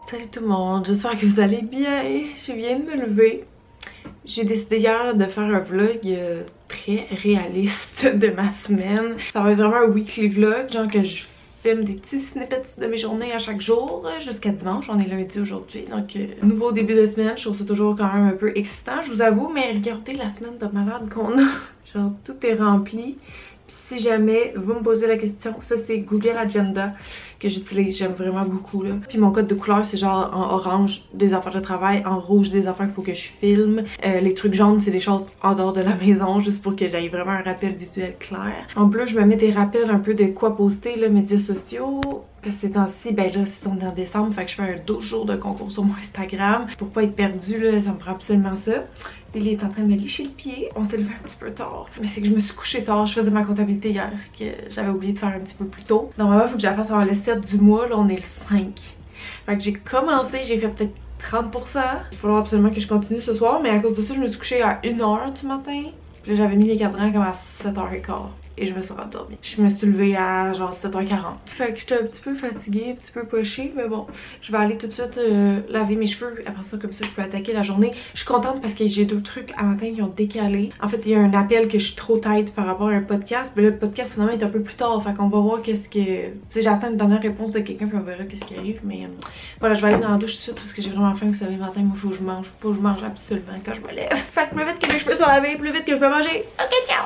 Salut tout le monde, j'espère que vous allez bien. Je viens de me lever. J'ai décidé hier de faire un vlog très réaliste de ma semaine. Ça va être vraiment un weekly vlog, genre que je filme des petits snippets de mes journées à chaque jour jusqu'à dimanche. On est lundi aujourd'hui, donc nouveau début de semaine. Je trouve ça toujours quand même un peu excitant, je vous avoue, mais regardez la semaine de malade qu'on a. Genre tout est rempli. Puis si jamais vous me posez la question, ça c'est Google Agenda que j'utilise, j'aime vraiment beaucoup là. Puis mon code de couleur c'est genre en orange des affaires de travail, en rouge des affaires qu'il faut que je filme. Les trucs jaunes c'est des choses en dehors de la maison juste pour que j'aille vraiment un rappel visuel clair. En plus je me mets des rappels un peu de quoi poster là, médias sociaux. Parce que ces temps-ci, ben là, c'est en décembre, fait que je fais un 12 jours de concours sur mon Instagram. Pour pas être perdue, là, ça me prend absolument ça. Puis il est en train de me licher le pied. On s'est levé un petit peu tard. Mais c'est que je me suis couchée tard. Je faisais ma comptabilité hier, que j'avais oublié de faire un petit peu plus tôt. Normalement, il faut que je la fasse avant le 7 du mois. Là, on est le 5. Fait que j'ai commencé, j'ai fait peut-être 30%. Il faudra absolument que je continue ce soir. Mais à cause de ça, je me suis couchée à 1h du matin. Puis là, j'avais mis les cadrans comme à 7h15. Et je me suis rendormie. Je me suis levée à genre 7h40. Fait que j'étais un petit peu fatiguée, un petit peu pochée, mais bon, je vais aller tout de suite laver mes cheveux. Après ça, comme ça, je peux attaquer la journée. Je suis contente parce que j'ai 2 trucs à matin qui ont décalé. En fait, il y a un appel que je suis trop tête par rapport à un podcast. Mais le podcast, finalement, est un peu plus tard. Fait qu'on va voir qu'est-ce que... Tu sais, j'attends une dernière réponse de quelqu'un puis on verra qu'est-ce qui arrive. Mais voilà, je vais aller dans la douche tout de suite parce que j'ai vraiment faim. Vous savez, le matin, moi, faut que je mange. Faut que je mange absolument quand je me lève. Fait que plus vite que mes cheveux sont lavés, plus vite que je peux manger. Ok, ciao!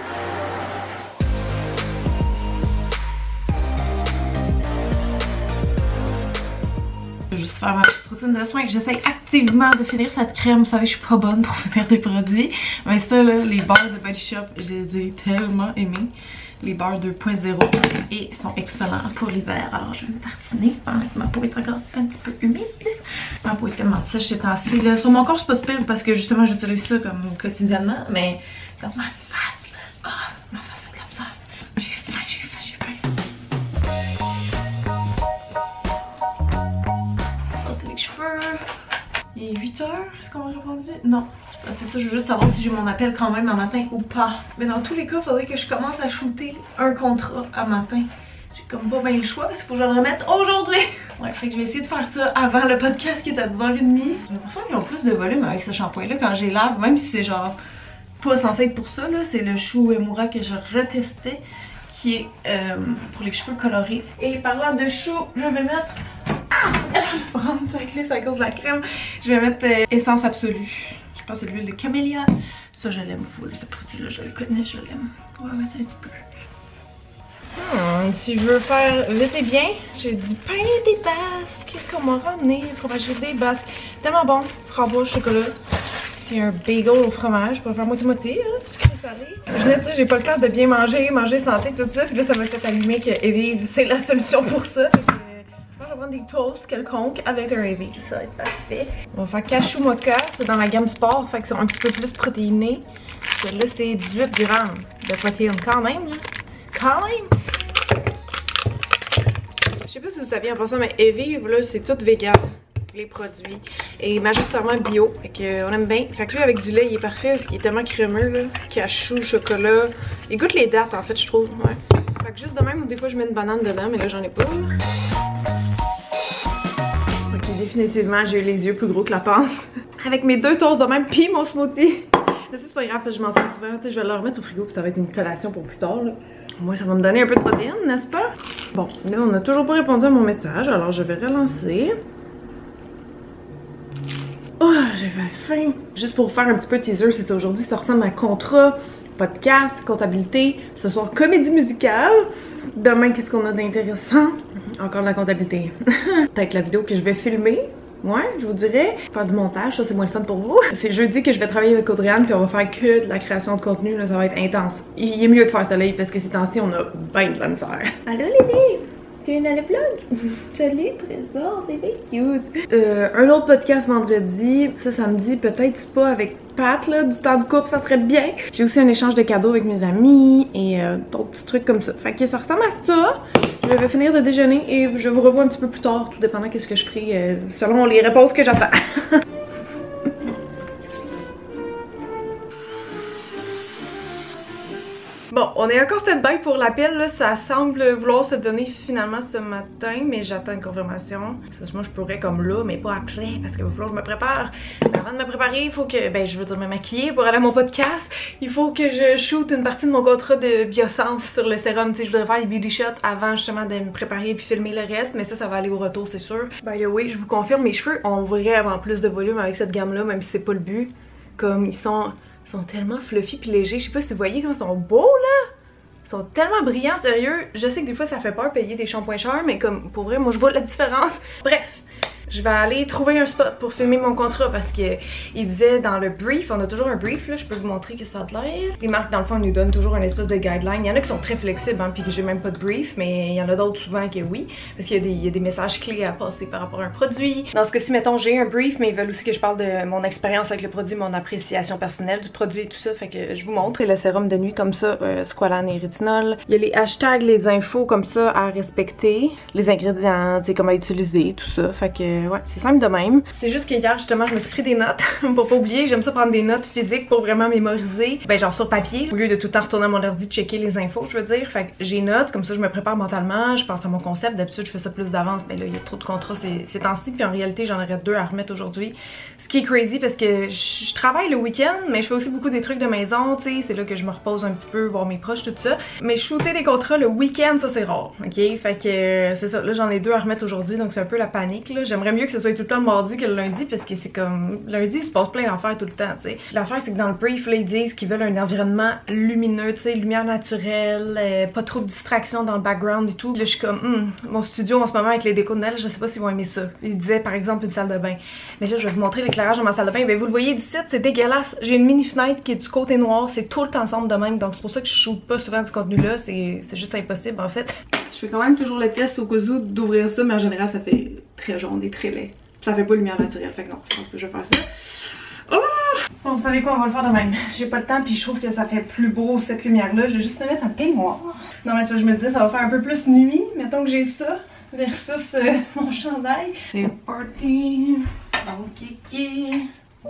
Je vais juste faire ma petite routine de soins. J'essaie activement de finir cette crème. Vous savez, je suis pas bonne pour finir des produits. Mais ça, là, les beurres de Body Shop, je les ai tellement aimés. Les beurres 2.0 et ils sont excellents pour l'hiver. Alors, je vais me tartiner pendant que ma peau est encore un petit peu humide. Ma peau est tellement sèche ces temps-ci. Sur mon corps, c'est pas super parce que justement, j'utilise ça comme quotidiennement. Mais dans ma face, là, oh, ma face est comme ça. J'ai faim, j'ai faim, j'ai faim. Les cheveux. Il est 8h, est-ce qu'on m'a répondu? Non. C'est ça, je veux juste savoir si j'ai mon appel quand même à matin ou pas. Mais dans tous les cas, il faudrait que je commence à shooter un contrat à matin. J'ai comme pas bien le choix parce qu'il faut que je le remette aujourd'hui. Ouais, fait que je vais essayer de faire ça avant le podcast qui est à 10h30. J'ai l'impression qu'ils ont plus de volume avec ce shampoing-là quand j'ai lave, même si c'est genre pas censé être pour ça, là. C'est le Shu Uemura que je retestais qui est pour les cheveux colorés. Et parlant de Shu, je vais mettre... Je vais prendre sa glisse à cause de la crème. Je vais mettre Essence Absolue. Je pense que c'est l'huile de camélia. Ça, je l'aime full. Ce produit-là, je le connais, je l'aime. On va mettre un petit peu. Si je veux faire vite et bien, j'ai du pain et des basques qu'on m'a ramené. Fromager des basques. Tellement bon. Framboise, chocolat. C'est un bagel au fromage. Je peux faire moitié-moitié, hein, sucré salé. Je l'ai dit, j'ai pas le temps de bien manger, manger santé, tout ça. Puis là, ça m'a fait allumer que Evive, c'est la solution pour ça. Je vais prendre des toasts quelconques avec un Evive. Ça va être parfait. On va faire cashew mocha. C'est dans la gamme sport. Fait que c'est un petit peu plus protéiné. Là, c'est 18 grammes de protéines. Quand même, là. Quand même! Je sais pas si vous saviez en passant, mais Evive, là, c'est tout vegan. Les produits. Et majoritairement bio. Fait que on aime bien. Fait que lui, avec du lait, il est parfait parce qu'il est tellement crémeux, là. Cashew, chocolat. Il goûte les dates, en fait, je trouve. Ouais. Fait que juste de même, des fois, je mets une banane dedans, mais là, j'en ai pas. Ok, définitivement, j'ai eu les yeux plus gros que la panse. Avec mes 2 toasts de même, pis mon smoothie. Mais ça, c'est pas grave, parce que je m'en sers souvent. Tu sais, je vais le remettre au frigo, puis ça va être une collation pour plus tard, là. Moi, ça va me donner un peu de protéines, n'est-ce pas? Bon, là, on n'a toujours pas répondu à mon message, alors je vais relancer. Oh, j'avais faim. Juste pour faire un petit peu de teaser, c'est aujourd'hui, ça ressemble à contrat, podcast, comptabilité. Ce soir, comédie musicale. Demain, qu'est-ce qu'on a d'intéressant? Encore de la comptabilité. Peut-être la vidéo que je vais filmer. Ouais, je vous dirais. Faire du montage, ça c'est moins le fun pour vous. C'est jeudi que je vais travailler avec Audrey-Anne puis on va faire que de la création de contenu, là, ça va être intense. Il est mieux de faire ça live parce que ces temps-ci, on a bien de la misère. Allô Lily! Tu viens dans le vlog? Salut Trésor, t'es bien cute! Un autre podcast vendredi, ça samedi, peut-être spa avec Pat, là, du temps de couple, ça serait bien. J'ai aussi un échange de cadeaux avec mes amis et d'autres petits trucs comme ça. Fait que ça ressemble à ça. Je vais finir de déjeuner et je vous revois un petit peu plus tard, tout dépendant de ce que je ferai selon les réponses que j'attends. Bon, on est encore stand-by pour l'appel, là. Ça semble vouloir se donner finalement ce matin, mais j'attends une confirmation. Moi, je pourrais comme là, mais pas après, parce qu'il va falloir que je me prépare. Mais avant de me préparer, il faut que, ben, je veux dire me maquiller pour aller à mon podcast. Il faut que je shoot une partie de mon contrat de Biossance sur le sérum. Tu sais, je voudrais faire les beauty shots avant justement de me préparer puis filmer le reste, mais ça va aller au retour, c'est sûr. By the way, je vous confirme, mes cheveux ont vraiment plus de volume avec cette gamme-là, même si c'est pas le but. Comme ils sont tellement fluffy puis légers. Je sais pas si vous voyez comment ils sont beaux là. Ils sont tellement brillants, sérieux. Je sais que des fois ça fait peur payer des shampoings chers, mais comme pour vrai, moi je vois la différence. Bref. Je vais aller trouver un spot pour filmer mon contrat parce que il disait dans le brief, on a toujours un brief là, je peux vous montrer que ça a l'air. Les marques dans le fond nous donnent toujours une espèce de guideline. Il y en a qui sont très flexibles hein, puis que j'ai même pas de brief, mais il y en a d'autres souvent que oui, parce qu'il y a des messages clés à passer par rapport à un produit. Dans ce cas-ci, mettons j'ai un brief, mais ils veulent aussi que je parle de mon expérience avec le produit, mon appréciation personnelle du produit et tout ça, fait que je vous montre. C'est le sérum de nuit comme ça, squalane et rétinol. Il y a les hashtags, les infos comme ça à respecter, les ingrédients, tu sais comment utiliser, tout ça, fait que ouais, c'est simple de même. C'est juste que hier, justement, je me suis pris des notes pour pas oublier. J'aime ça prendre des notes physiques pour vraiment mémoriser. Ben, genre sur papier, au lieu de tout le temps retourner à mon ordi, checker les infos, je veux dire. Fait que j'ai note, comme ça, je me prépare mentalement, je pense à mon concept. D'habitude, je fais ça plus d'avance. Mais là, il y a trop de contrats ces temps-ci. Puis en réalité, j'en aurais 2 à remettre aujourd'hui. Ce qui est crazy parce que je travaille le week-end, mais je fais aussi beaucoup des trucs de maison, tu sais. C'est là que je me repose un petit peu, voir mes proches, tout ça. Mais shooter des contrats le week-end, ça, c'est rare. Ok? Fait que c'est ça. Là, j'en ai 2 à remettre aujourd'hui, donc c'est un peu la panique, là. J'aimerais mieux que ce soit tout le temps le mardi que le lundi parce que c'est comme lundi il se passe plein d'affaires tout le temps, tu sais. L'affaire c'est que dans le brief là, ils disent qu'ils veulent un environnement lumineux, tu sais, lumière naturelle, pas trop de distractions dans le background et tout. Là je suis comme mon studio en ce moment avec les décos de Noël, je sais pas s'ils vont aimer ça. Ils disaient par exemple une salle de bain. Mais là je vais vous montrer l'éclairage de ma salle de bain. Ben vous le voyez d'ici, c'est dégueulasse. J'ai une mini fenêtre qui est du côté noir, c'est tout le temps sombre de même, donc c'est pour ça que je shoot pas souvent du contenu là, c'est juste impossible en fait. Je fais quand même toujours le test au cas où d'ouvrir ça, mais en général ça fait très jaune et très laid. Ça fait pas lumière naturelle, fait que non, je pense que je vais faire ça. Oh! Bon, vous savez quoi, on va le faire de même. J'ai pas le temps, puis je trouve que ça fait plus beau cette lumière-là. Je vais juste me mettre un peignoir. Non, mais c'est parce que je me disais, ça va faire un peu plus nuit. Mettons que j'ai ça, versus mon chandail. C'est parti. Bon, kiki.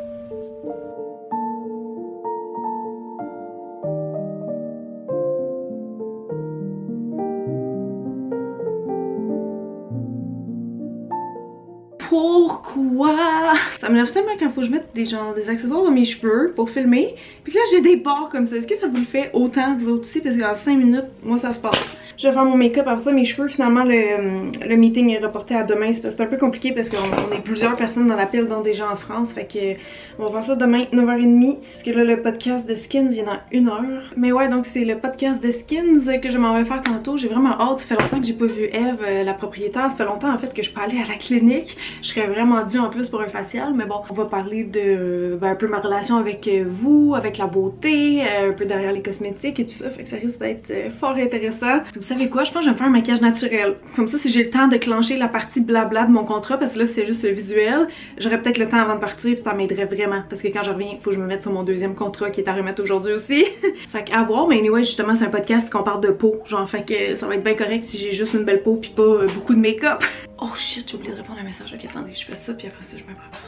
Pourquoi? Ça m'énerve tellement quand faut que je mette des accessoires dans mes cheveux pour filmer. Puis là j'ai des bords comme ça. Est-ce que ça vous le fait autant vous autres aussi? Parce qu'en 5 minutes, moi ça se passe. Je vais faire mon make-up, après ça mes cheveux, finalement le meeting est reporté à demain. C'est un peu compliqué parce qu'on est plusieurs personnes dans l'appel, dont des gens en France. Fait que on va faire ça demain 9h30. Parce que là le podcast de Skins il y en a 1 heure. Mais ouais, donc c'est le podcast de Skins que je m'en vais faire tantôt. J'ai vraiment hâte. Ça fait longtemps que j'ai pas vu Eve, la propriétaire. Ça fait longtemps en fait que je peux aller à la clinique. Je serais vraiment due en plus pour un facial, mais bon, on va parler de un peu ma relation avec vous, avec la beauté, un peu derrière les cosmétiques et tout ça, fait que ça risque d'être fort intéressant. Puis vous savez quoi, je pense que je vais me faire un maquillage naturel. Comme ça, si j'ai le temps de clencher la partie blabla de mon contrat, parce que là c'est juste le visuel, j'aurais peut-être le temps avant de partir, puis ça m'aiderait vraiment. Parce que quand je reviens, il faut que je me mette sur mon 2e contrat qui est à remettre aujourd'hui aussi. Fait qu'à voir, mais anyway, justement, c'est un podcast qu'on parle de peau. Genre, fait que ça va être bien correct si j'ai juste une belle peau puis pas beaucoup de make-up. Oh shit, j'ai oublié de répondre à un message. Ok, attendez, je fais ça puis après ça, je me prépare.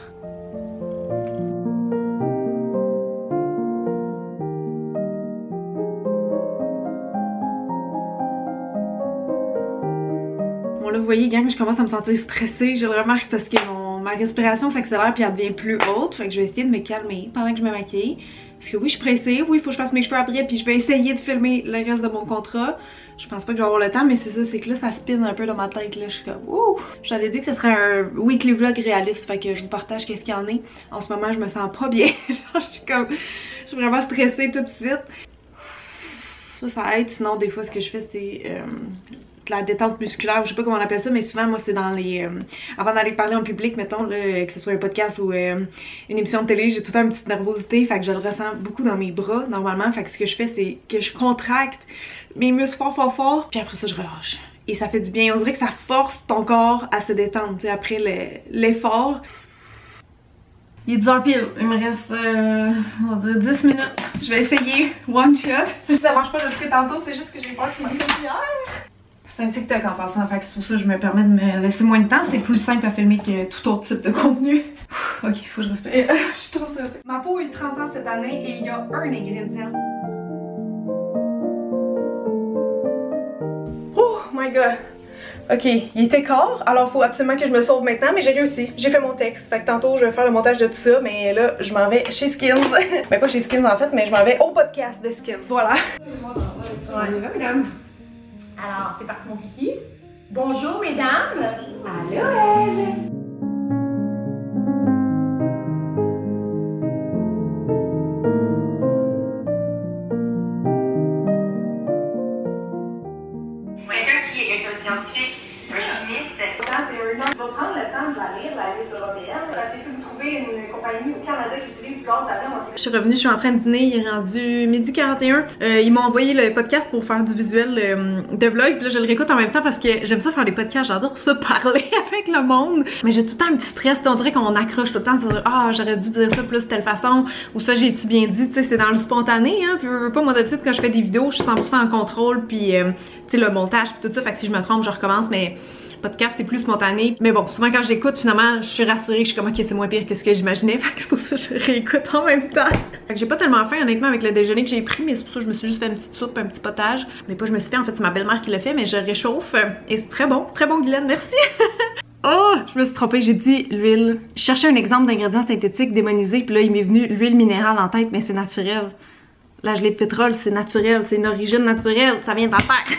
Bon là, vous voyez, gang, je commence à me sentir stressée. Je le remarque parce que ma respiration s'accélère puis elle devient plus haute. Fait que je vais essayer de me calmer pendant que je me maquille. Parce que oui, je suis pressée. Oui, il faut que je fasse mes cheveux après puis je vais essayer de filmer le reste de mon contrat. Je pense pas que je vais avoir le temps, mais c'est ça, c'est que là ça spin un peu dans ma tête, là je suis comme ouh! J'avais dit que ce serait un weekly vlog réaliste, fait que je vous partage qu'est-ce qu'il y en est. En ce moment je me sens pas bien, genre je suis vraiment stressée tout de suite. Ça aide, sinon des fois ce que je fais c'est de la détente musculaire, je sais pas comment on appelle ça, mais souvent moi c'est dans les... avant d'aller parler en public, mettons, là, que ce soit un podcast ou une émission de télé, j'ai tout le temps une petite nervosité, fait que je le ressens beaucoup dans mes bras normalement, fait que ce que je fais c'est que je contracte mes muscles fort, puis après ça je relâche. Et ça fait du bien, on dirait que ça force ton corps à se détendre, tu sais, après l'effort. Il est 10h pile, il me reste, on va dire 10 minutes. Je vais essayer, one shot. Si ça marche pas, je le ferai tantôt, c'est juste que j'ai peur qu'il m'aille hier. C'est un TikTok en passant, fait que c'est pour ça que je me permets de me laisser moins de temps. C'est plus simple à filmer que tout autre type de contenu. Ok, faut que je respire. Je suis trop stressée. Ma peau a eu 30 ans cette année et il y a un ingrédient my god. Ok, il était quart, alors faut absolument que je me sauve maintenant, mais j'ai réussi. J'ai fait mon texte. Fait que tantôt je vais faire le montage de tout ça, mais là je m'en vais chez Skins. Ben pas chez Skins en fait, mais je m'en vais au podcast de Skins. Voilà. On y va, mesdames. Alors, c'est parti mon kiki. Bonjour mesdames. Allô Eve. Quelqu'un qui est un scientifique, un chimiste. Quand c'est un an, je vais prendre le temps de la lire, la liste européenne. Parce que si vous trouvez une compagnie au Canada qui utilise du gaz d'argent, je suis revenue, je suis en train de dîner, il est rendu midi 41. Ils m'ont envoyé le podcast pour faire du visuel de vlog. Puis là, je le réécoute en même temps parce que j'aime ça faire des podcasts, j'adore ça, parler avec le monde. Mais j'ai tout le temps un petit stress, on dirait qu'on accroche tout le temps sur ah, j'aurais dû dire ça plus de telle façon, ou ça j'ai-tu bien dit, tu sais, c'est dans le spontané, hein. Puis pas, moi d'habitude, quand je fais des vidéos, je suis 100% en contrôle, puis tu sais, le montage, puis tout ça. Fait que si je me trompe, je recommence, mais podcast c'est plus spontané, mais bon, souvent quand j'écoute finalement je suis rassurée, je suis comme ok c'est moins pire que ce que j'imaginais, fait que c'est pour ça que je réécoute en même temps. Fait que j'ai pas tellement faim honnêtement avec le déjeuner que j'ai pris, mais c'est pour ça que je me suis juste fait une petite soupe, un petit potage, mais pas je me suis fait, en fait c'est ma belle-mère qui l'a fait, mais je réchauffe et c'est très bon Guylaine, merci. Oh, je me suis trompée, j'ai dit l'huile. Je cherchais un exemple d'ingrédient synthétique démonisé, puis là il m'est venu l'huile minérale en tête, mais c'est naturel. La gelée de pétrole, c'est naturel, c'est une origine naturelle, ça vient de la terre.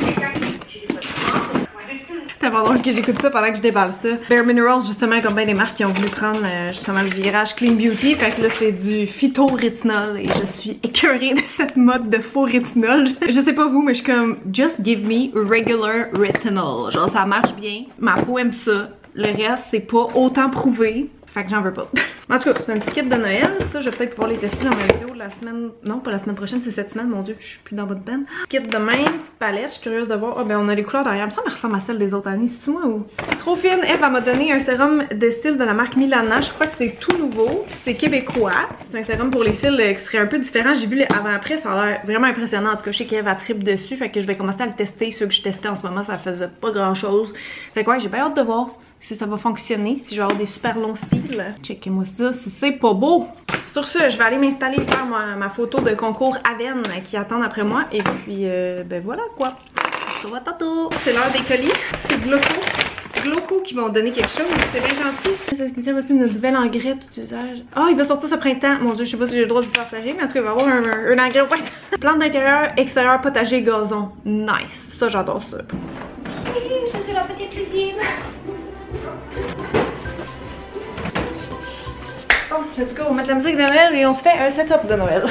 C'est pas drôle que j'écoute ça pendant que je déballe ça. Bare Minerals, justement, comme bien des marques qui ont voulu prendre justement le virage Clean Beauty. Fait que là, c'est du phyto-rétinol et je suis écœurée de cette mode de faux rétinol. Je sais pas vous, mais je suis comme, just give me regular retinol. Genre, ça marche bien. Ma peau aime ça. Le reste, c'est pas autant prouvé. Fait que j'en veux pas. En tout cas, c'est un petit kit de Noël. Ça, je vais peut-être pouvoir les tester dans ma vidéo la semaine... Non, pas la semaine prochaine, c'est cette semaine. Mon Dieu, je suis plus dans votre peine. Kit de main, petite palette. Je suis curieuse de voir. Ah, ben on a les couleurs derrière. Ça me ressemble à celle des autres années. C'est-tu moi ou... Trop fine. Eve, elle m'a donné un sérum de cils de la marque Milana. Je crois que c'est tout nouveau. Puis c'est québécois. C'est un sérum pour les cils qui serait un peu différent. J'ai vu les avant-après. Ça a l'air vraiment impressionnant. En tout cas, je sais qu'Eve a trip dessus. Fait que je vais commencer à le tester. Ceux que je testais en ce moment, ça faisait pas grand-chose. Fait que ouais, j'ai bien hâte de voir si ça va fonctionner, si je vais avoir des super longs cils. Checkez-moi ça, si c'est pas beau. Sur ce, je vais aller m'installer et faire ma photo de concours Aven qui attendent après moi. Et puis, ben voilà quoi. Ça va tantôt. C'est l'heure des colis. C'est Gloco qui m'ont donné quelque chose. C'est bien gentil. Ça c'est une nouvelle engrais tout usage. Ah, il va sortir ce printemps. Mon Dieu, je sais pas si j'ai le droit de vous partager, mais en tout cas, il va y avoir un engrais au printemps. Plante d'intérieur, extérieur, potager, gazon. Nice. Ça, j'adore ça. Je suis la petite Ludine. Bon, let's go, on va mettre la musique de Noël et on se fait un setup de Noël.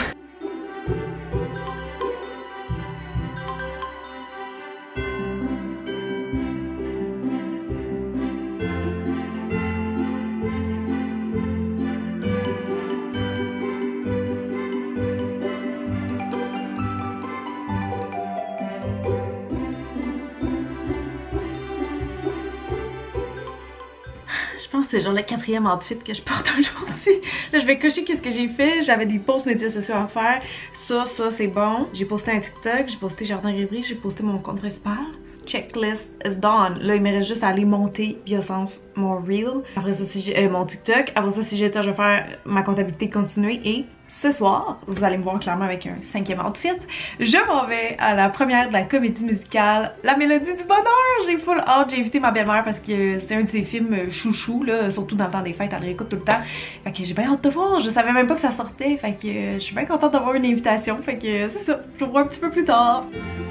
Je pense que c'est genre le 4e outfit que je porte aujourd'hui. Là, je vais cocher qu'est-ce que j'ai fait. J'avais des posts médias sociaux à faire. Ça, c'est bon. J'ai posté un TikTok, j'ai posté Jardin Rêverie, j'ai posté mon compte principal. Checklist is done. Là, il me reste juste à aller monter Biosens, mon reel. Après ça, si j'ai mon TikTok. Après ça, si j'ai le temps, je vais faire ma comptabilité continuée. Et ce soir, vous allez me voir clairement avec un 5e outfit. Je m'en vais à la première de la comédie musicale La Mélodie du Bonheur. J'ai full hâte. J'ai invité ma belle-mère parce que c'est un de ses films chouchou, là, surtout dans le temps des fêtes. Elle le réécoute tout le temps. Fait que j'ai bien hâte de voir. Je savais même pas que ça sortait. Fait que je suis bien contente d'avoir une invitation. Fait que c'est ça. Je vous vois un petit peu plus tard.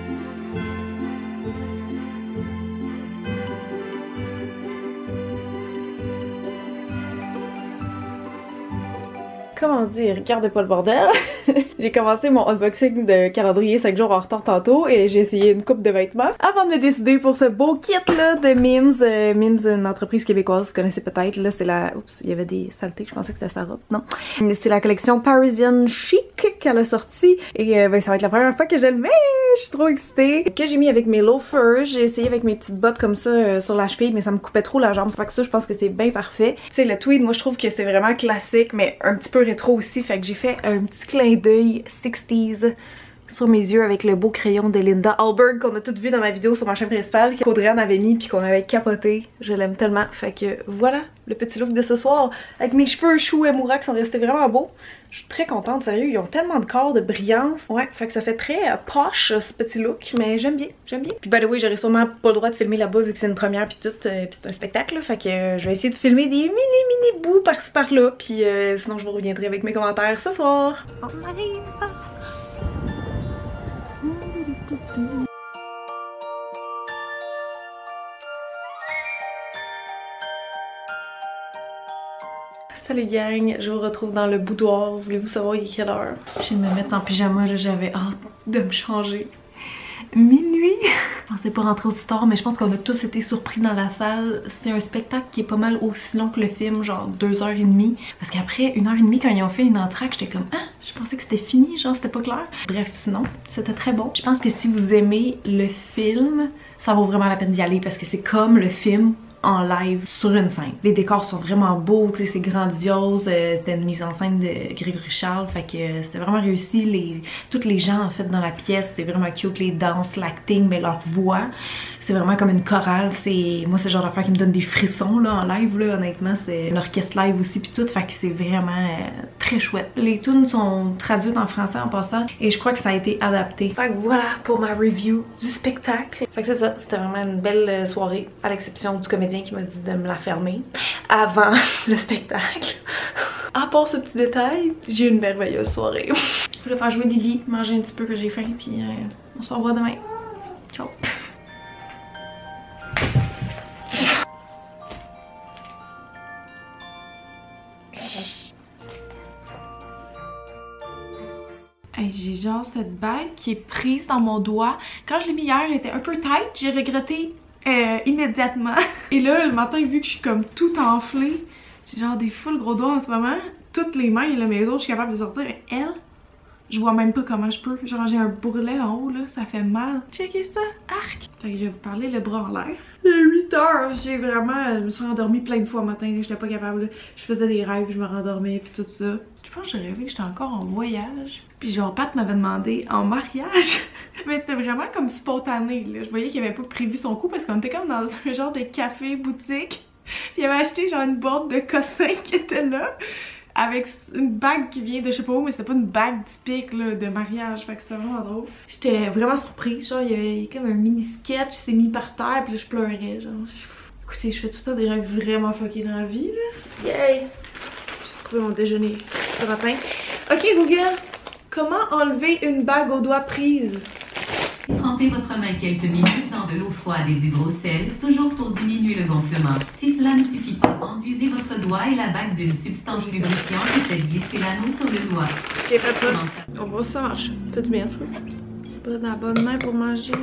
Comment dire, regardez pas le bordel. J'ai commencé mon unboxing de calendrier 5 jours en retard tantôt et j'ai essayé une coupe de vêtements avant de me décider pour ce beau kit là de Mims. Mims, une entreprise québécoise, vous connaissez peut-être. Là c'est la... Oups, il y avait des saletés, je pensais que c'était sa robe. Non. C'est la collection Parisian Chic qu'elle a sorti et ben, ça va être la première fois que je le mets. Je suis trop excitée. Que j'ai mis avec mes loafers. J'ai essayé avec mes petites bottes comme ça sur la cheville mais ça me coupait trop la jambe. Fait que ça je pense que c'est bien parfait. Tu sais le tweed, moi je trouve que c'est vraiment classique mais un petit peu rétro aussi, fait que j'ai fait un petit clin d'œil 60s sur mes yeux avec le beau crayon de Linda Hallberg qu'on a toutes vu dans ma vidéo sur ma chaîne principale, qu'Audrey avait mis puis qu'on avait capoté. Je l'aime tellement. Fait que voilà le petit look de ce soir avec mes cheveux chou et moura qui sont restés vraiment beaux. Je suis très contente, sérieux, ils ont tellement de corps, de brillance. Ouais, fait que ça fait très posh ce petit look, mais j'aime bien, j'aime bien. Puis by the way, j'aurais sûrement pas le droit de filmer là-bas vu que c'est une première puis tout, puis c'est un spectacle, là, fait que je vais essayer de filmer des mini bouts par-ci par-là, puis sinon je vous reviendrai avec mes commentaires ce soir. On arrive! Salut gang, je vous retrouve dans le boudoir. Voulez-vous savoir il est quelle heure? Je viens de me mettre en pyjama, là, j'avais hâte de me changer. Minuit! Je pensais pas rentrer aussi tard, mais je pense qu'on a tous été surpris dans la salle. C'est un spectacle qui est pas mal aussi long que le film, genre 2h30. Parce qu'après 1h30, quand ils ont fait une entracte, j'étais comme « Ah! Je pensais que c'était fini, genre c'était pas clair. » Bref, sinon, c'était très bon. Je pense que si vous aimez le film, ça vaut vraiment la peine d'y aller parce que c'est comme le film en live sur une scène. Les décors sont vraiment beaux, tu sais, c'est grandiose, c'était une mise en scène de Grégory Charles, fait que c'était vraiment réussi. Toutes les gens en fait dans la pièce, c'est vraiment cute, les danses, l'acting, mais leur voix, c'est vraiment comme une chorale. Moi c'est le genre d'affaire qui me donne des frissons là en live là, honnêtement, c'est un orchestre live aussi puis tout, fait que c'est vraiment très chouette. Les tunes sont traduites en français en passant et je crois que ça a été adapté. Fait que voilà pour ma review du spectacle. Fait que c'est ça, c'était vraiment une belle soirée à l'exception du comédien qui m'a dit de me la fermer avant le spectacle. À part ce petit détail, j'ai eu une merveilleuse soirée. Je vais faire jouer Lily, manger un petit peu que j'ai faim, puis on se revoit demain. Ciao! Hey, j'ai genre cette bague qui est prise dans mon doigt. Quand je l'ai mis hier, elle était un peu tight, j'ai regretté immédiatement. Et là, le matin, vu que je suis comme tout enflée, j'ai genre des full gros doigts en ce moment. Toutes les mains, là, mes autres, je suis capable de sortir, mais elle, je vois même pas comment je peux. Genre, j'ai un bourrelet en haut, là, ça fait mal. Checkez ça, arc! Fait que je vais vous parler le bras en l'air. Il est 8 heures, je me suis endormie plein de fois le matin, j'étais pas capable. Là. Je faisais des rêves, je me rendormais, puis tout ça. Je pense que j'ai rêvé que j'étais encore en voyage. Puis genre, Pat m'avait demandé en mariage. Mais c'était vraiment comme spontané, là. Je voyais qu'il avait pas prévu son coup parce qu'on était comme dans un genre de café boutique. Puis il avait acheté genre une boîte de cossins qui était là. Avec une bague qui vient de je sais pas où, mais c'était pas une bague typique là, de mariage. Fait que c'était vraiment drôle. J'étais vraiment surprise. Genre, il y avait comme un mini sketch, il s'est mis par terre, puis là je pleurais. Genre, écoutez, je fais tout ça des rêves vraiment fuckés dans la vie, là. Yay! J'ai trouvé mon déjeuner ce matin. Ok, Google, comment enlever une bague aux doigts prise? Trempez votre main quelques minutes dans de l'eau froide et du gros sel, toujours pour diminuer le gonflement. Si cela ne suffit pas, enduisez votre doigt et la bague d'une substance lubrifiante et faites glisser l'anneau sur le doigt. Ok, pas ça. On voit ça marche. Fait du bien, ça. Pas dans la bonne main pour manger.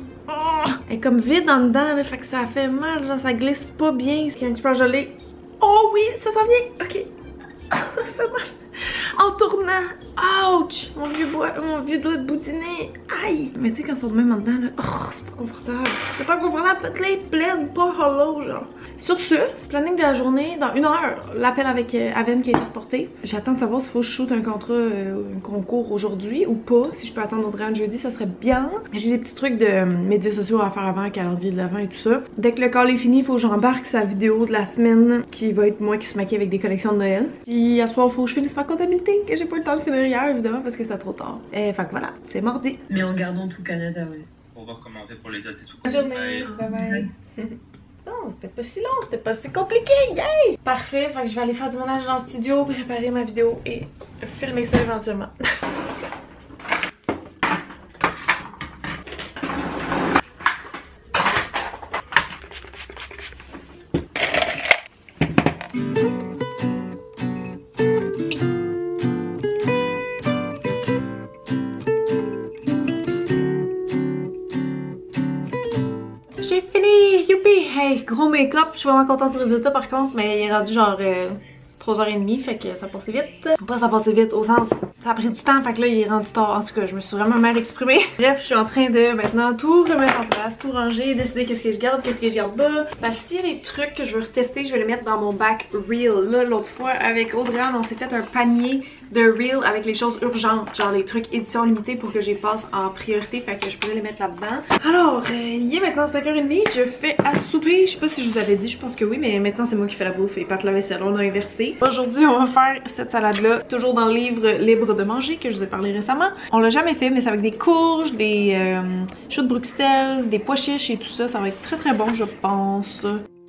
Oh! Elle est comme vide en dedans, là, fait que ça fait mal. Genre, ça glisse pas bien. C'est un petit peu gelé. Oh oui, ça s'en vient. Ok. Ça fait mal. En tournant. Ouch! Mon vieux doigt de boutiné. Aïe! Mais tu sais, quand ils sont de même en dedans, là, oh, c'est pas confortable. C'est pas confortable, faites-les pleines, pas hollow, genre. Sur ce, planning de la journée, dans 1 heure, l'appel avec Aven qui a été reporté. J'attends de savoir s'il faut que je shoot un contrat, un concours aujourd'hui ou pas. Si je peux attendre Audrey jeudi, ça serait bien. J'ai des petits trucs de médias sociaux à faire avant, calendrier de l'avant et tout ça. Dès que le call est fini, il faut que j'embarque sa vidéo de la semaine qui va être moi qui se maquille avec des collections de Noël. Puis à soir, il faut que je finisse ma comptabilité, que j'ai pas eu le temps de finir hier, évidemment, parce que c'était trop tard. Fait que voilà, c'est mardi. Mais en gardant tout Canada, ouais. Pour voir comment on fait pour les dates et tout. Bonne journée, bye bye. Non, c'était pas si long, c'était pas si compliqué, yay! Parfait, fait que je vais aller faire du ménage dans le studio, préparer ma vidéo et filmer ça éventuellement. J'ai fini! Youpi! Hey, gros make-up! Je suis vraiment contente du résultat par contre, mais il est rendu genre 3h30, fait que ça passait vite. Pas ça passait vite, au sens, ça a pris du temps, fait que là il est rendu tard. En tout cas, je me suis vraiment mal exprimée. Bref, je suis en train de maintenant tout remettre en place, tout ranger, décider qu'est-ce que je garde, qu'est-ce que je garde pas. Parce que s'il y a des trucs que je veux retester, je vais les mettre dans mon bac reel. Là, l'autre fois, avec Audrey, on s'est fait un panier de reel avec les choses urgentes, genre les trucs édition limitée pour que je les passe en priorité, fait que je pourrais les mettre là-dedans. Alors, il est maintenant 5h30, je fais à souper, je sais pas si je vous avais dit, je pense que oui, mais maintenant c'est moi qui fais la bouffe et Pat la vaisselle, on a inversé. Aujourd'hui, on va faire cette salade-là, toujours dans le livre Libre de manger que je vous ai parlé récemment. On l'a jamais fait, mais c'est avec des courges, des choux de Bruxelles, des pois chiches et tout ça, ça va être très très bon, je pense.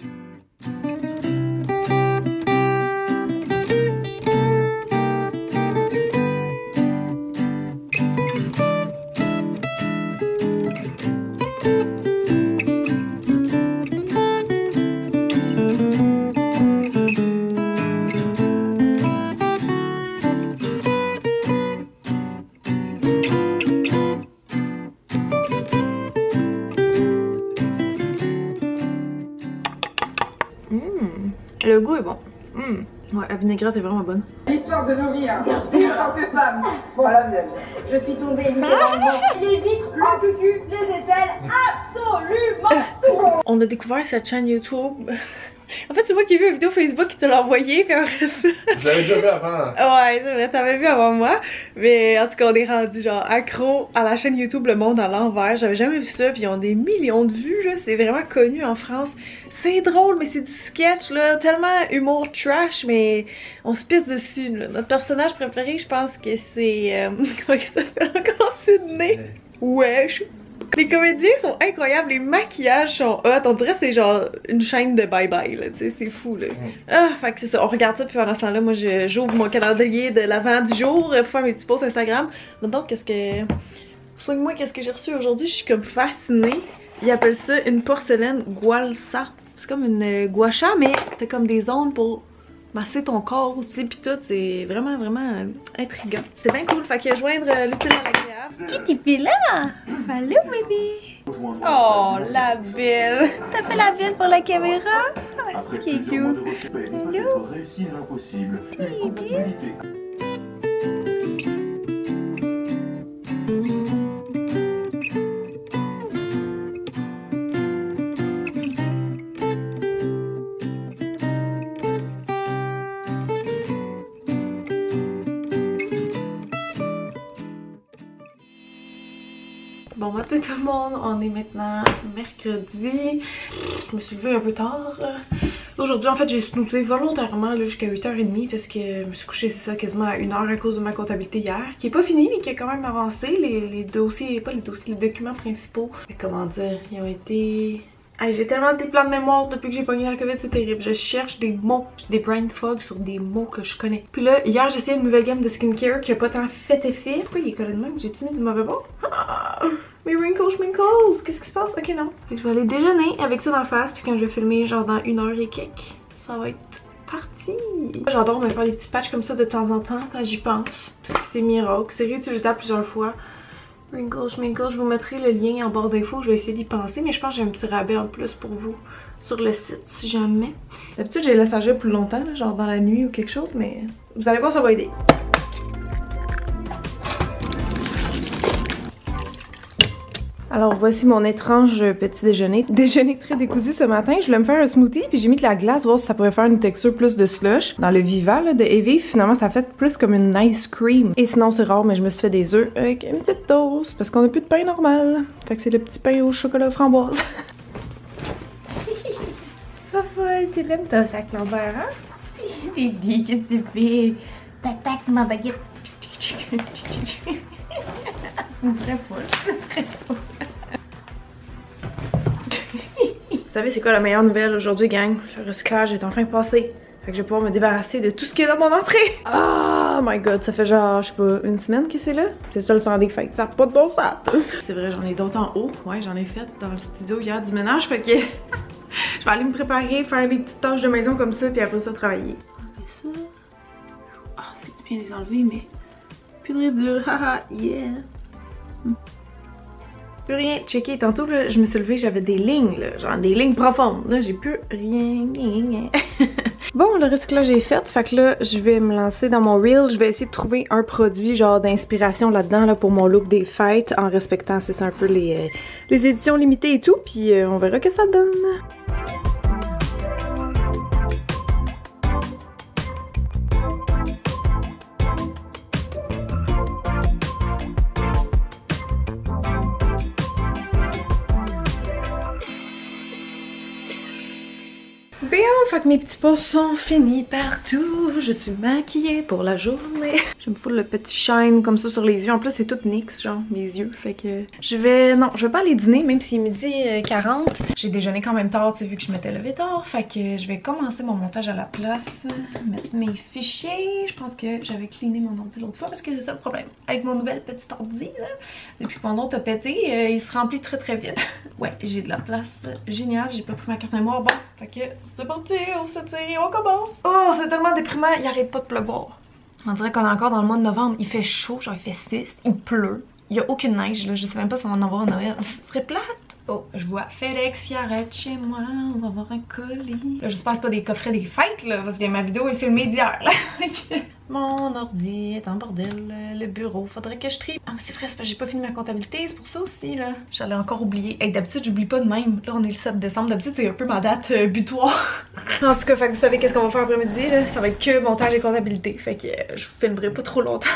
Le goût est bon. Ouais, la vinaigrette est vraiment bonne. L'histoire de nos vies, hein. Bien sûr, en tant que femme. Voilà, je suis tombée les vitres, le cucu, les aisselles, absolument tout. On a découvert cette chaîne YouTube. En fait, c'est moi qui ai vu une vidéo Facebook qui te l'a envoyée, puis après ça. Je l'avais déjà vu avant. Ouais, c'est vrai, t'avais vu avant moi. Mais en tout cas, on est rendu genre accro à la chaîne YouTube Le Monde à l'envers. J'avais jamais vu ça, puis ils ont des millions de vues, là. C'est vraiment connu en France. C'est drôle, mais c'est du sketch, là. Tellement humour trash, mais on se pisse dessus, là. Notre personnage préféré, je pense que c'est. Comment ça s'appelle encore, Sydney? Wesh. Les comédiens sont incroyables, les maquillages sont hot, on dirait que c'est genre une chaîne de bye-bye, là, tu sais, c'est fou, là. Ah, fait que c'est ça, on regarde ça, puis pendant ce temps-là, moi, j'ouvre mon calendrier de l'avant du jour pour faire mes petits posts Instagram. Donc, qu'est-ce que... Souligne-moi qu'est-ce que j'ai reçu aujourd'hui, je suis comme fascinée. Ils appellent ça une porcelaine gualsa. C'est comme une gua sha, mais t'as comme des ondes pour masser ton corps aussi, pis tout, c'est vraiment, vraiment intriguant. C'est bien cool, fait que joindre l'utile à l'agréable. Qui t'es fait là? Allô, bébé? Oh, la belle! T'as fait la belle pour la caméra? Ah, c'est qui est cute! Allô? T'es bien? Bon matin tout le monde, on est maintenant mercredi. Je me suis levée un peu tard. Aujourd'hui en fait j'ai snoozé volontairement jusqu'à 8h30 parce que je me suis couchée c'est ça quasiment à 1h à cause de ma comptabilité hier. Qui est pas finie mais qui a quand même avancé. Les dossiers, pas les dossiers, les documents principaux. Mais comment dire, ils ont été... Hey, j'ai tellement des plans de mémoire depuis que j'ai pogné la COVID, c'est terrible. Je cherche des mots, j'ai des brain fog sur des mots que je connais. Puis là, hier j'ai essayé une nouvelle gamme de skincare qui a pas tant fait effet. Pourquoi il est collé de même? J'ai-tu mis du mauvais mot? Ah, mes wrinkles, schminkles! Qu'est-ce qui se passe? Ok, non. Fait que je vais aller déjeuner avec ça dans la face, puis quand je vais filmer genre dans 1h et quelques, ça va être parti. J'adore me faire des petits patchs comme ça de temps en temps quand j'y pense. Parce que c'est miracle, c'est réutilisable plusieurs fois. Wrinkles, schminkles, je vous mettrai le lien en barre d'infos, je vais essayer d'y penser, mais je pense que j'ai un petit rabais en plus pour vous sur le site si jamais. D'habitude, j'ai laissé agir plus longtemps, là, genre dans la nuit ou quelque chose, mais vous allez voir, ça va aider. Alors voici mon étrange petit déjeuner. Déjeuner très décousu ce matin. Je voulais me faire un smoothie puis j'ai mis de la glace, voir si ça pourrait faire une texture plus de slush. Dans le Viva là, de Evive, finalement ça a fait plus comme une ice cream. Et sinon c'est rare mais je me suis fait des œufs avec une petite toast parce qu'on a plus de pain normal. Fait que c'est le petit pain au chocolat framboise. Folle, tu l'aimes ton sac Lambert, hein? Didi, qu'est-ce que tu fais? Tac tac ma baguette. Très folle, très folle. Vous savez c'est quoi la meilleure nouvelle aujourd'hui gang? Le recyclage est enfin passé. Fait que je vais pouvoir me débarrasser de tout ce qui est dans mon entrée. Oh my god, ça fait genre, je sais pas, une semaine que c'est là. C'est ça le temps des fêtes, ça n'a pas de bon sens. C'est vrai, j'en ai d'autres en haut. Ouais, j'en ai fait dans le studio hier du ménage. Fait que je vais aller me préparer, faire des petites tâches de maison comme ça, puis après ça travailler. Enlever ça. Ah, oh, c'est bien les enlever, mais plus de réduire. Haha, yeah. Plus rien. Checker, tantôt là, je me suis levée, j'avais des lignes, là, genre des lignes profondes. Là, j'ai plus rien. Bon, le recyclage est fait, fait que là, je vais me lancer dans mon reel. Je vais essayer de trouver un produit genre d'inspiration là-dedans là, pour mon look des fêtes, en respectant, c'est ça, un peu les éditions limitées et tout, puis on verra que ça donne. Bien, fait que mes petits pas sont finis partout. Je suis maquillée pour la journée. Je me fous le petit shine comme ça sur les yeux. En plus, c'est tout NYX, genre, mes yeux. Fait que je vais pas aller dîner, même s'il est midi 40. J'ai déjeuné quand même tard, tu sais, vu que je m'étais levée tard. Fait que je vais commencer mon montage à la place. Mettre mes fichiers. Je pense que j'avais cleané mon ordi l'autre fois parce que c'est ça le problème. Avec mon nouvel petit ordi, là, depuis que mon autre a pété, il se remplit très très vite. Ouais, j'ai de la place. Génial, j'ai pas pris ma carte mémoire. Bon, fait que c'est parti, on s'étire et on commence. Oh, c'est tellement déprimant, il arrête pas de pleuvoir. On dirait qu'on est encore dans le mois de novembre. Il fait chaud, genre il fait 6, il pleut. Il y a aucune neige, là. Je sais même pas si on va en avoir à Noël. Ce serait plate. Oh, je vois FedEx qui arrête chez moi. On va avoir un colis. Là, j'espère que c'est pas des coffrets des fêtes, là, parce que ma vidéo est filmée d'hier, là. Mon ordi est en bordel. Le bureau, faudrait que je trie. Ah, mais c'est vrai, c'est parce que j'ai pas fini ma comptabilité, c'est pour ça aussi, là. J'allais encore oublier. Hey, d'habitude, j'oublie pas de même. Là, on est le 7 décembre. D'habitude, c'est un peu ma date butoir. En tout cas, fait que vous savez qu'est-ce qu'on va faire après-midi, là. Ça va être que montage et comptabilité. Fait que je vous filmerai pas trop longtemps.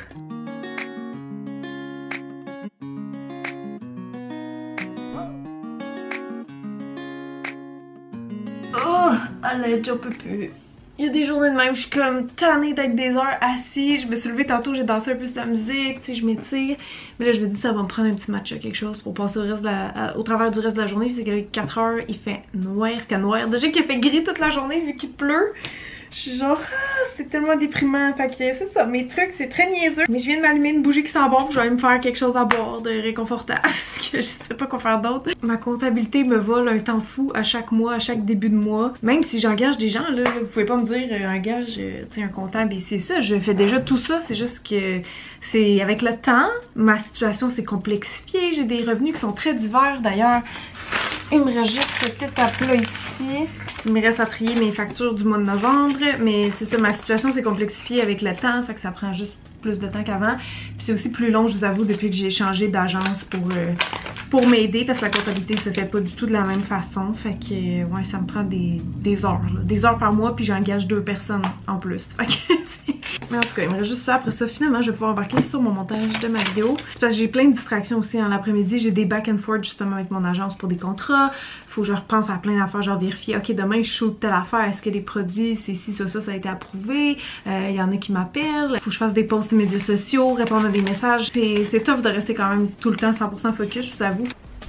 Oh, à l'aide, j'en peux plus. Il y a des journées de même, je suis comme tannée d'être des heures assise. Je me suis levée tantôt, j'ai dansé un peu sur la musique, tu sais, je m'étire. Mais là, je me dis, ça va me prendre un petit matcha, quelque chose pour passer au travers du reste de la journée. Puis c'est que 4 heures, il fait noir qu'à noir. Déjà qu'il fait gris toute la journée vu qu'il pleut. Je suis genre, ah, c'est tellement déprimant. Fait que c'est ça, mes trucs, c'est très niaiseux. Mais je viens de m'allumer une bougie qui sent bon. Je vais aller me faire quelque chose à boire de réconfortable parce que je sais pas quoi faire d'autre. Ma comptabilité me vole un temps fou à chaque mois, à chaque début de mois. Même si j'engage des gens, là, vous pouvez pas me dire un gage, tu sais, un comptable et c'est ça. Je fais déjà tout ça. C'est juste que c'est avec le temps, ma situation s'est complexifiée. J'ai des revenus qui sont très divers d'ailleurs. Il me reste juste ce petit tape-là ici. Il me reste à trier mes factures du mois de novembre. Mais c'est ça, ma situation s'est complexifiée avec le temps. Fait que ça prend juste plus de temps qu'avant. Puis c'est aussi plus long, je vous avoue, depuis que j'ai changé d'agence pour m'aider. Parce que la comptabilité se fait pas du tout de la même façon. Fait que, ouais, ça me prend des heures. Là. Des heures par mois, puis j'engage 2 personnes en plus. Fait que mais en tout cas, il me reste juste ça. Après ça, finalement, je vais pouvoir embarquer sur mon montage de ma vidéo. C'est parce que j'ai plein de distractions aussi en l'après-midi. J'ai des back and forth justement avec mon agence pour des contrats. Faut que je repense à plein d'affaires, genre vérifier, ok, demain je shoot telle affaire, est-ce que les produits, c'est ci, ça a été approuvé. Il y en a qui m'appellent. Faut que je fasse des posts sur les médias sociaux, répondre à des messages. C'est tough de rester quand même tout le temps 100% focus, je vous avoue.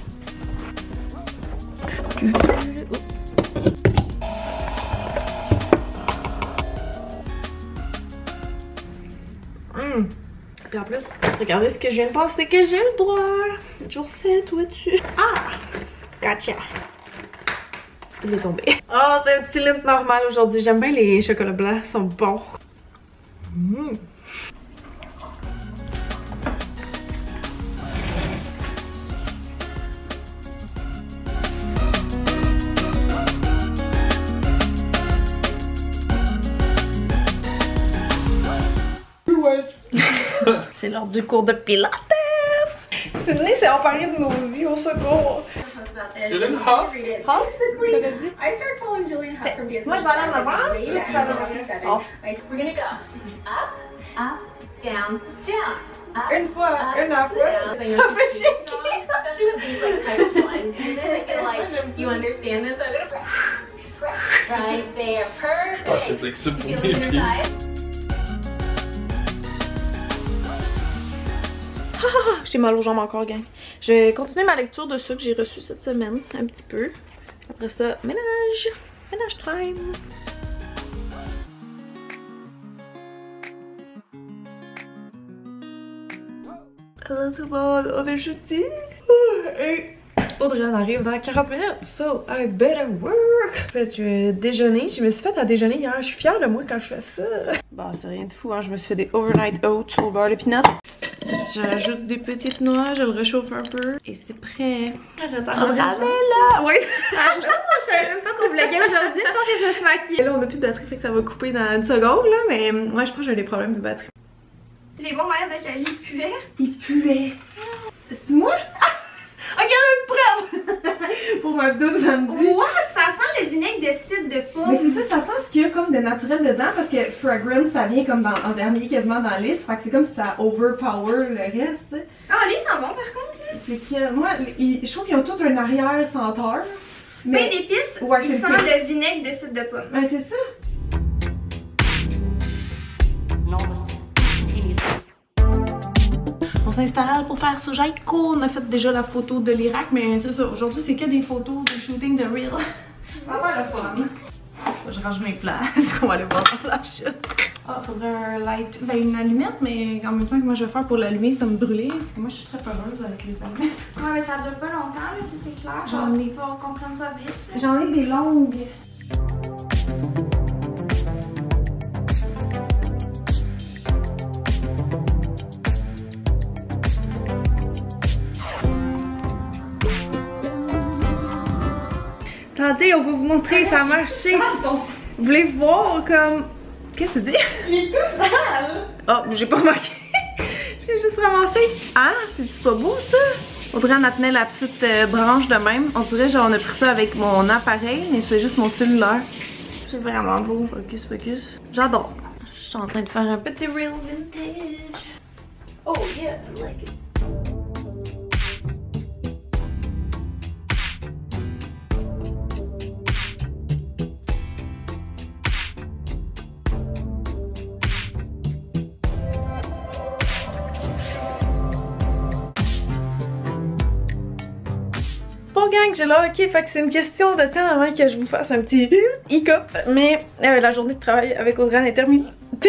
Puis en plus, regardez ce que je viens de passer, que j'ai le droit. Jour 7, où es-tu? Ah! Gotcha! Il est tombé. Oh, c'est un petit lint normal aujourd'hui. J'aime bien les chocolats blancs, ils sont bons. C'est l'heure du cours de pilates. Sydney s'est emparée de nos vies au secours. Julian Huff? Huff? I started following Julian Huff from Dance Moi, je vais aller en avant. We're gonna go up, up, down, down. Up, Une fois, une après. down. Especially with these like type of lines. And then I feel like you understand this. So I'm gonna press right there. Perfect. Oh, c'est flexible pour Feel mes it pieds. inside. J'ai mal aux jambes encore, gang. Je vais continuer ma lecture de ceux que j'ai reçus cette semaine, un petit peu. Après ça, ménage. Ménage time. Hello tout le monde, on est jeudi. Et Audrey en arrive dans 40 minutes, so I better work. Je vais déjeuner, je me suis fait à déjeuner hier, je suis fière de moi quand je fais ça. Bon, c'est rien de fou, hein, je me suis fait des overnight oats au beurre de peanut. J'ajoute des petites noix, je le réchauffe un peu et c'est prêt. Je me sens là! Oui! Allô? Je savais même pas qu'on vloguait aujourd'hui. Je pense que je me suis maquillée. Là, on a plus de batterie, fait que ça va couper dans une seconde, là, mais ouais, je pense que j'ai des problèmes de batterie. Les bons moyens de Cali puaient. Il puait! C'est moi? Regarde une preuve! Pour ma vidéo de samedi. What? Ça sent le vinaigre de cidre de pomme. Mais c'est ça, ça sent ce qu'il y a comme de naturel dedans parce que fragrance ça vient comme en dernier quasiment dans la liste. Fait que c'est comme si ça overpower le reste, tu sais. Ah, lui, il sent bon par contre. C'est que moi, je trouve qu'ils ont tout un arrière senteur. Mais d'épices, ouais, il sent le vinaigre de cidre de pomme. Ben c'est ça. On s'installe pour faire ce Jaiko. On a fait déjà la photo de l'Irak, mais c'est ça. Aujourd'hui, c'est que des photos de shooting de Reel. Ça va faire le fun. Je range mes places, qu'on va aller voir dans la chute. Ah, faudrait un light, ben une allumette, mais en même temps que moi je vais faire pour l'allumer, ça me brûler. Parce que moi je suis très peureuse avec les allumettes. Ouais, mais ça dure pas longtemps, là, si c'est clair. J'en ai. Faut qu'on prenne ça vite. J'en ai des longues. Attendez, on va vous montrer, ça a marché. Vous voulez voir comme... Qu'est-ce que tu dis? Il est tout sale! Oh, j'ai pas remarqué. J'ai juste ramassé. Ah, c'est-tu pas beau ça? Audrey en tenait la petite branche de même. On dirait genre on a pris ça avec mon appareil, mais c'est juste mon cellulaire. C'est vraiment beau. Focus, focus. J'adore. Je suis en train de faire un petit reel vintage. Oh yeah, I like it. Bon gang, j'ai là, ok, fait que c'est une question de temps avant que je vous fasse un petit hiccup, mais la journée de travail avec Audrey est terminée.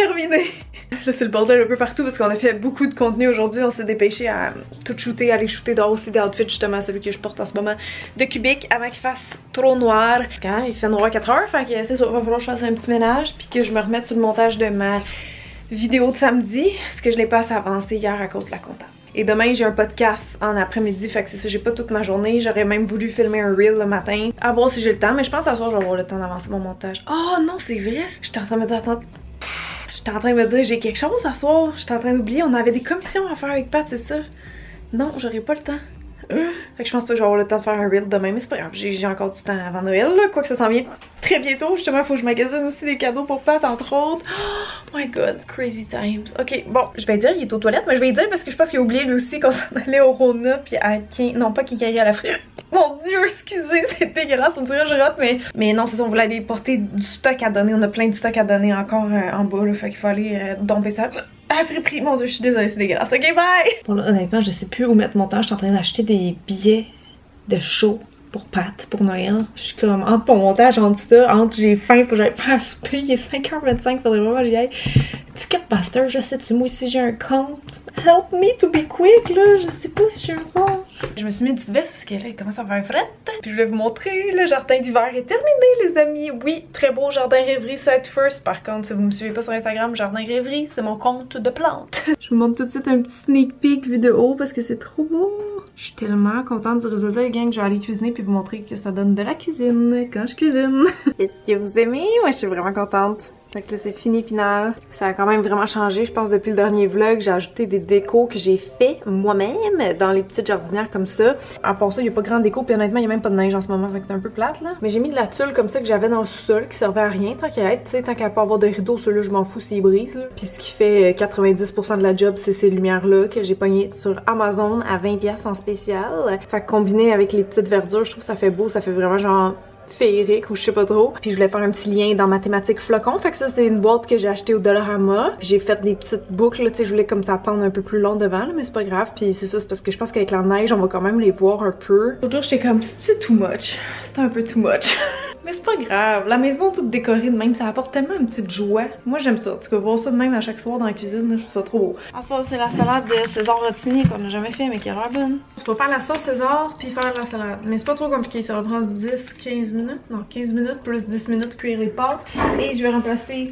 Là c'est le bordel un peu partout parce qu'on a fait beaucoup de contenu aujourd'hui, on s'est dépêché à tout shooter, aller shooter dehors aussi des outfits justement, celui que je porte en ce moment de Cubic avant qu'il fasse trop noir. Quand il fait noir à 4 heures, fait que c'est ça, il va falloir que je fasse un petit ménage puis que je me remette sur le montage de ma vidéo de samedi, parce que je l'ai pas assez avancé hier à cause de la comptable. Et demain, j'ai un podcast en après-midi, fait que c'est ça, j'ai pas toute ma journée. J'aurais même voulu filmer un reel le matin, à voir si j'ai le temps, mais je pense à soir, je vais avoir le temps d'avancer mon montage. Oh non, c'est vrai! J'étais en train de me dire, attends, j'étais en train de me dire, j'ai quelque chose à soir. J'étais en train d'oublier, on avait des commissions à faire avec Pat, c'est ça? Non, j'aurais pas le temps. Fait que je pense pas que je vais avoir le temps de faire un reel demain, mais c'est pas grave, j'ai encore du temps avant Noël, là, quoi que ça s'en vient très bientôt. Justement, il faut que je magasine aussi des cadeaux pour Pat, entre autres. Oh my god, crazy times. Ok, bon, je vais dire, il est aux toilettes, mais je vais dire parce que je pense qu'il a oublié lui aussi qu'on s'en allait au Rona, puis à non pas Kinkari à la frite. Mon dieu, excusez, c'est dégueulasse, on dirait que je rate, mais non, c'est ça, on voulait aller porter du stock à donner, on a plein de stock à donner encore en bas, là, fait qu'il faut aller domper ça. À friperie, mon dieu, je suis désolée, c'est dégueulasse. Ok, bye! Bon là, honnêtement, je sais plus où mettre mon temps. Je suis en train d'acheter des billets de show pour Pat, pour Noël. Je suis comme, entre mon montage, entre ça, entre j'ai faim, faut que j'aille faire un souper, il est 5h25, faudrait vraiment que j'y aille. Ticketmaster, je sais-tu, moi aussi j'ai un compte. Help me to be quick, là, je sais pas si j'ai un compte. Je me suis mis une petite veste parce que là, il commence à faire fret. Puis je voulais vous montrer, le jardin d'hiver est terminé, les amis. Oui, très beau jardin rêverie, side first. Par contre, si vous me suivez pas sur Instagram, jardin rêverie, c'est mon compte de plantes. Je vous montre tout de suite un petit sneak peek vue de haut parce que c'est trop beau. Je suis tellement contente du résultat, les gang. Je vais aller cuisiner puis vous montrer que ça donne de la cuisine quand je cuisine. Est-ce que vous aimez? Moi, je suis vraiment contente. Fait que là, c'est fini final. Ça a quand même vraiment changé, je pense, depuis le dernier vlog. J'ai ajouté des décos que j'ai fait moi-même dans les petites jardinières comme ça. À part ça, il n'y a pas grand déco, puis honnêtement, il n'y a même pas de neige en ce moment, fait que c'est un peu plate, là. Mais j'ai mis de la tulle comme ça que j'avais dans le sous-sol, qui servait à rien, tant qu'à être, tu sais, tant qu'à pas avoir de rideaux, celui-là, je m'en fous s'il brise, là. Puis ce qui fait 90% de la job, c'est ces lumières-là que j'ai pognées sur Amazon à 20$ en spécial. Fait que combiné avec les petites verdures, je trouve que ça fait beau, ça fait vraiment genre féerique ou je sais pas trop. Puis je voulais faire un petit lien dans ma thématique flocon. Fait que ça, c'est une boîte que j'ai achetée au Dollarama. Puis j'ai fait des petites boucles, tu sais, je voulais comme ça pendre un peu plus long devant, là, mais c'est pas grave. Puis c'est ça, c'est parce que je pense qu'avec la neige, on va quand même les voir un peu. L'autre jour, j'étais comme, c'est too much. C'était un peu too much. Mais c'est pas grave. La maison toute décorée de même, ça apporte tellement une petite joie. Moi, j'aime ça. Tu peux voir ça de même à chaque soir dans la cuisine, là, je trouve ça trop beau. En ça, c'est la salade de César rotini qu'on a jamais fait, mais qui est vraiment bonne. Je vais faire la sauce César puis faire la salade. Mais c'est pas trop compliqué, ça va prendre 10-15 minutes. Non, 15 minutes plus 10 minutes cuire les pâtes. Et je vais remplacer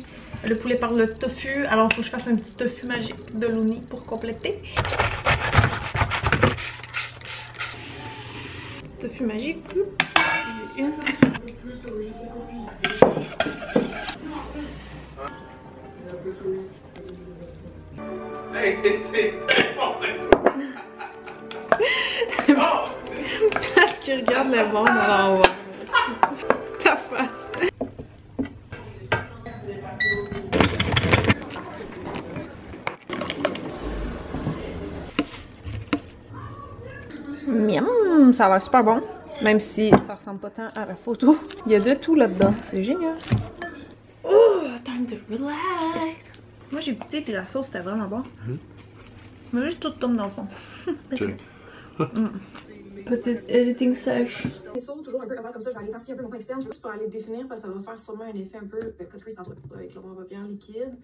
le poulet par le tofu. Alors il faut que je fasse un petit tofu magique de Looney pour compléter. Petit tofu magique. Une. Hey, c'est n'importe quoi! Parce qu'il regarde le monde alors on va. Ta face. Miam, ça a l'air super bon. Même si ça ressemble pas tant à la photo. Il y a de tout là-dedans. C'est génial. Oh, time to relax. Moi j'ai goûté puis la sauce c'était vraiment bon. Mais juste tout tombe dans le fond. Petite editing sèche. Les sauts toujours un peu avant comme ça, je vais aller intensifier un peu mon coin externe juste pour aller le définir parce que ça va faire sûrement un effet un peu cut crease tantôt avec le rouleau à paupières liquide.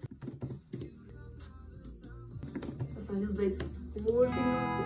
Ça risque d'être full pigmenté.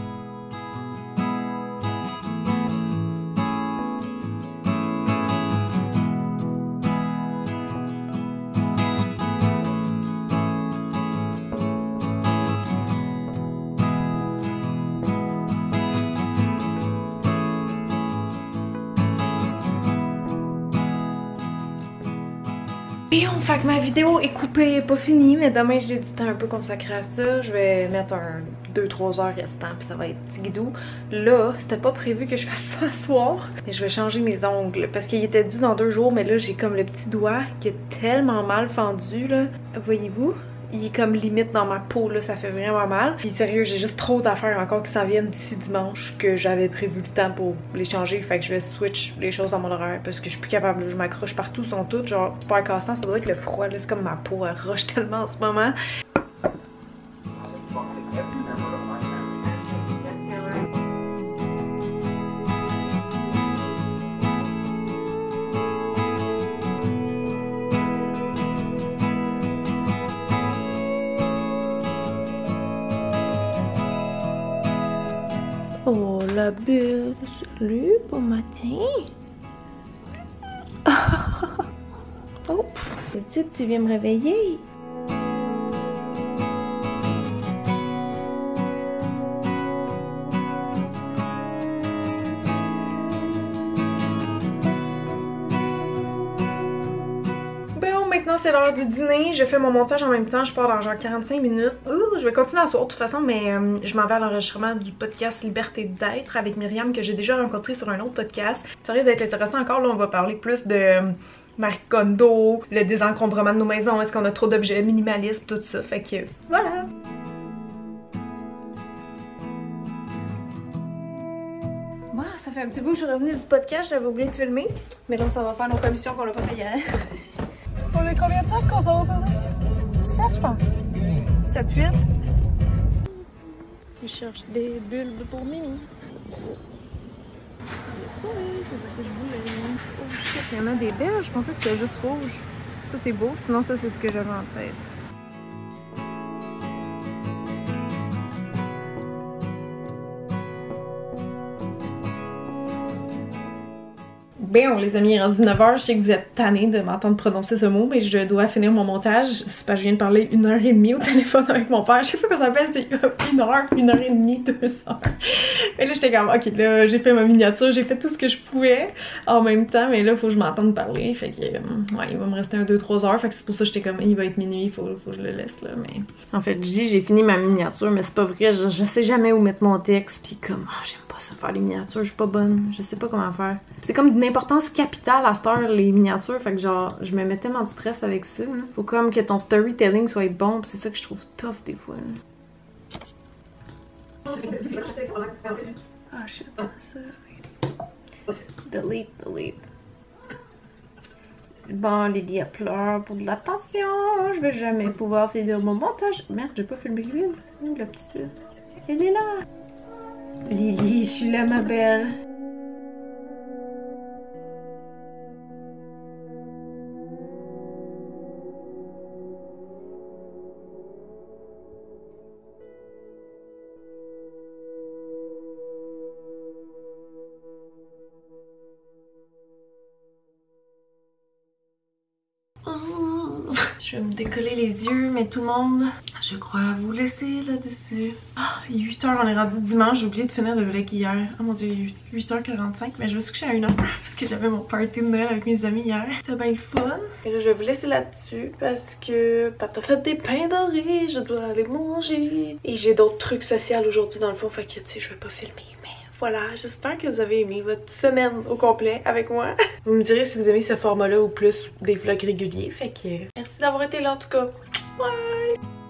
Fait que ma vidéo est coupée, pas finie, mais demain j'ai du temps un peu consacré à ça. Je vais mettre un 2-3 heures restant puis ça va être tigidou. Là, c'était pas prévu que je fasse ça ce soir, mais je vais changer mes ongles parce qu'il était dû dans 2 jours, mais là j'ai comme le petit doigt qui est tellement mal fendu là. Voyez-vous? Il est comme limite dans ma peau là, ça fait vraiment mal. Puis sérieux, j'ai juste trop d'affaires encore qui s'en viennent d'ici dimanche que j'avais prévu le temps pour les changer. Fait que je vais switch les choses dans mon horaire parce que je suis plus capable. Je m'accroche partout, ils sont toutes genre super cassants. Ça doit être le froid là, c'est comme ma peau, elle roche tellement en ce moment. Oh la belle, salut, bon matin. Oh, petite, tu viens me réveiller. Maintenant c'est l'heure du dîner, je fais mon montage en même temps, je pars dans genre 45 minutes. Je vais continuer à soir de toute façon, mais je m'en vais à l'enregistrement du podcast Liberté d'être avec Myriam que j'ai déjà rencontré sur un autre podcast. Ça risque d'être intéressant encore, là on va parler plus de Marie Kondo, le désencombrement de nos maisons, est-ce qu'on a trop d'objets minimalistes, tout ça, fait que voilà! Bon, ça fait un petit bout que je suis revenue du podcast, j'avais oublié de filmer, mais là ça va faire nos commissions qu'on a pas fait hier. On est combien de sacs qu'on s'en va parler? 7 je pense. 7, 8. Je cherche des bulbes pour Mimi. Oui, c'est ça que je voulais. Oh shit, il y en a des belles. Je pensais que c'était juste rouge. Ça c'est beau, sinon ça c'est ce que j'avais en tête. Bon, les amis, il est rendu 9h. Je sais que vous êtes tannés de m'entendre prononcer ce mot, mais je dois finir mon montage. C'est parce que je viens de parler 1h30 au téléphone avec mon père. Je sais pas comment ça s'appelle, c'est 1h, 1h30, 2 heures. Mais là, j'étais comme, ok, là, j'ai fait ma miniature, j'ai fait tout ce que je pouvais en même temps, mais là, il faut que je m'entende parler. Fait que, ouais, il va me rester un 2-3 heures. Fait que c'est pour ça que j'étais comme, il va être minuit, il faut que je le laisse, là. Mais en fait, je dis, j'ai fini ma miniature, mais c'est pas vrai. Je sais jamais où mettre mon texte, puis comme, j'aime pas ça faire les miniatures, je suis pas bonne, je sais pas comment faire. C'est comme d'une importance capitale à cette heure, les miniatures, fait que genre, je me mets tellement de stress avec ça. Là. Faut comme que ton storytelling soit bon, pis c'est ça que je trouve tough des fois. Là. Ah shit, ça. Delete. Bon, Lily elle pleure pour de l'attention, je vais jamais pouvoir finir mon montage. Merde, j'ai pas filmé l'huile. Où la petite huile? Elle est là! Lily, je suis là ma belle. Je vais me décoller les yeux, mais tout le monde, je crois vous laisser là-dessus. Ah, il est 8h, on est rendu dimanche, j'ai oublié de finir le vlog hier. Oh mon dieu, il est 8h45, mais je me suis couchée à 1h parce que j'avais mon party de Noël avec mes amis hier. C'était bien le fun. Et là, je vais vous laisser là-dessus parce que Pat a fait des pains dorés, je dois aller manger. Et j'ai d'autres trucs sociaux aujourd'hui dans le fond, fait que tu sais, je vais pas filmer. Voilà, j'espère que vous avez aimé votre semaine au complet avec moi. Vous me direz si vous aimez ce format-là ou plus des vlogs réguliers. Fait que merci d'avoir été là en tout cas. Bye!